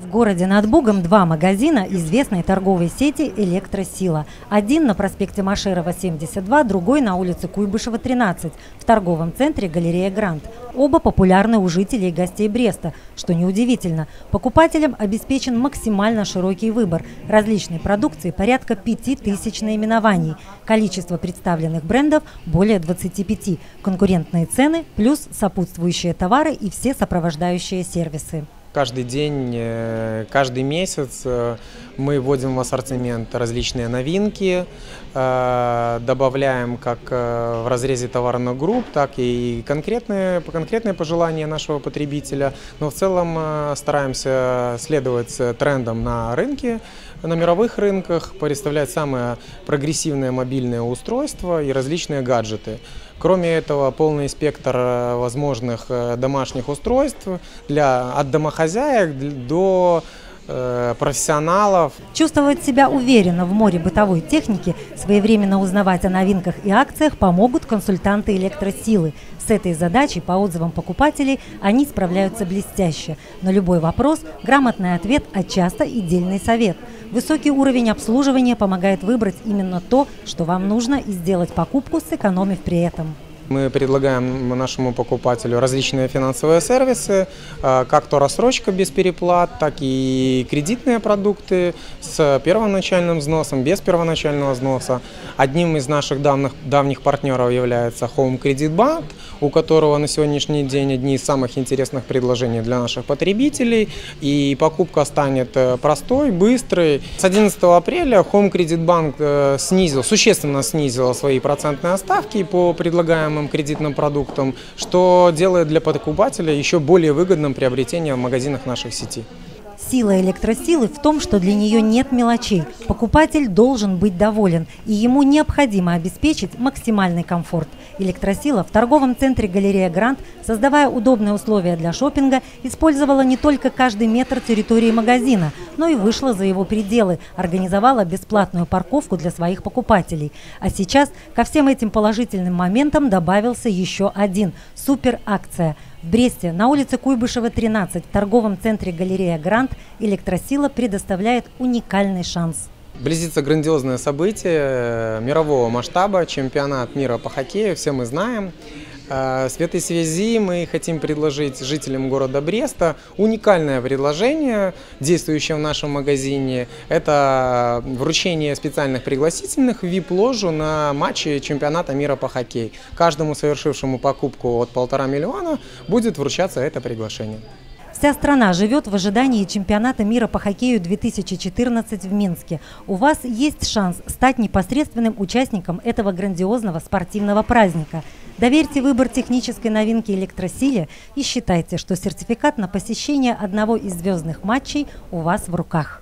В городе над Бугом два магазина известной торговой сети «Электросила». Один на проспекте Машерова, 72, другой на улице Куйбышева, 13, в торговом центре «Галерея Гранд». Оба популярны у жителей и гостей Бреста. Что неудивительно, покупателям обеспечен максимально широкий выбор. Различной продукции порядка 5000 наименований. Количество представленных брендов более 25. Конкурентные цены плюс сопутствующие товары и все сопровождающие сервисы. Каждый день, каждый месяц мы вводим в ассортимент различные новинки, добавляем как в разрезе товарных групп, так и конкретные пожелания нашего потребителя. Но в целом стараемся следовать трендам на рынке, на мировых рынках, представлять самые прогрессивные мобильные устройства и различные гаджеты. Кроме этого, полный спектр возможных домашних устройств от домохозяек до профессионалов. Чувствовать себя уверенно в море бытовой техники, своевременно узнавать о новинках и акциях помогут консультанты «Электросилы». С этой задачей, по отзывам покупателей, они справляются блестяще. На любой вопрос – грамотный ответ, а часто и дельный совет. Высокий уровень обслуживания помогает выбрать именно то, что вам нужно, и сделать покупку, сэкономив при этом. Мы предлагаем нашему покупателю различные финансовые сервисы, как то рассрочка без переплат, так и кредитные продукты с первоначальным взносом, без первоначального взноса. Одним из наших давних партнеров является Home Credit Bank, у которого на сегодняшний день одни из самых интересных предложений для наших потребителей. И покупка станет простой, быстрой. С 11 апреля Home Credit Bank существенно снизил свои процентные ставки по предлагаемым кредитным продуктам, что делает для покупателя еще более выгодным приобретение в магазинах наших сетей. Сила «Электросилы» в том, что для нее нет мелочей. Покупатель должен быть доволен, и ему необходимо обеспечить максимальный комфорт. «Электросила» в торговом центре «Галерея Гранд», создавая удобные условия для шопинга, использовала не только каждый метр территории магазина, но и вышла за его пределы, организовала бесплатную парковку для своих покупателей. А сейчас ко всем этим положительным моментам добавился еще один – суперакция. В Бресте на улице Куйбышева, 13, в торговом центре «Галерея Гранд» «Электросила» предоставляет уникальный шанс. Близится грандиозное событие мирового масштаба, чемпионат мира по хоккею, все мы знаем. В этой связи мы хотим предложить жителям города Бреста уникальное предложение, действующее в нашем магазине. Это вручение специальных пригласительных в VIP-ложу на матчи чемпионата мира по хоккею. Каждому совершившему покупку от 1,5 миллиона будет вручаться это приглашение. Вся страна живет в ожидании чемпионата мира по хоккею 2014 в Минске. У вас есть шанс стать непосредственным участником этого грандиозного спортивного праздника. Доверьте выбор технической новинки «Электросиле» и считайте, что сертификат на посещение одного из звездных матчей у вас в руках.